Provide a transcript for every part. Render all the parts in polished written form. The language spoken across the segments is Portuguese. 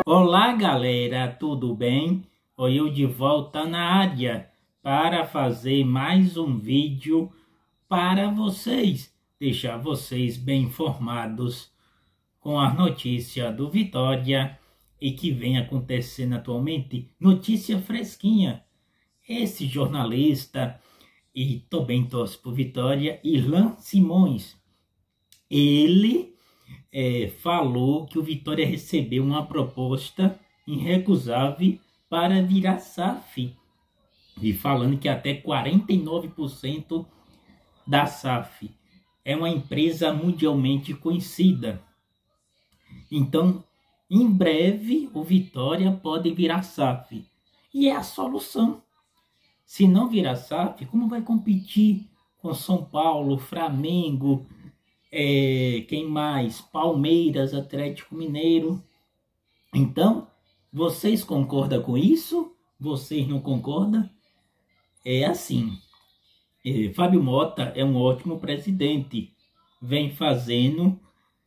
Olá galera, tudo bem? Eu de volta na área para fazer mais um vídeo para vocês, deixar vocês bem informados com a notícia do Vitória e que vem acontecendo atualmente, notícia fresquinha. Esse jornalista, e também torce por Vitória, Irlan Simões, ele falou que o Vitória recebeu uma proposta irrecusável para virar SAF, e falando que até 49% da SAF é uma empresa mundialmente conhecida. Então, em breve, o Vitória pode virar SAF. E é a solução. Se não virar SAF, como vai competir com São Paulo, Flamengo, quem mais? Palmeiras, Atlético Mineiro. Então, vocês concordam com isso? Vocês não concordam? É assim. Fábio Motta é um ótimo presidente. Vem fazendo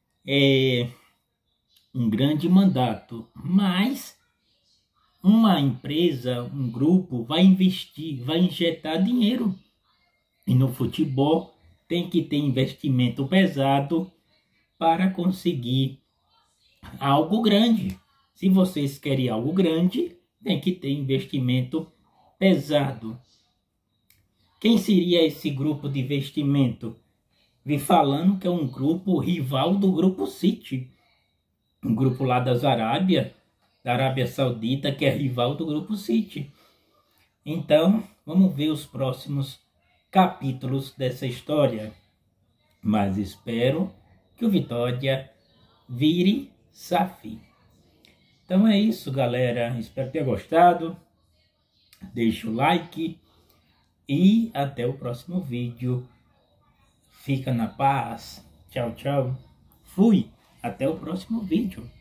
um grande mandato. Mas uma empresa, um grupo vai investir, vai injetar dinheiro. E no futebol tem que ter investimento pesado para conseguir algo grande. Se vocês querem algo grande, tem que ter investimento pesado. Quem seria esse grupo de investimento? Vi falando que é um grupo rival do Grupo City. Um grupo lá da Arábia Saudita, que é rival do Grupo City. Então, vamos ver os próximos capítulos dessa história, mas espero que o Vitória vire SAF. Então é isso, galera, espero ter gostado, deixa o like e até o próximo vídeo. Fica na paz, tchau, tchau, fui, até o próximo vídeo.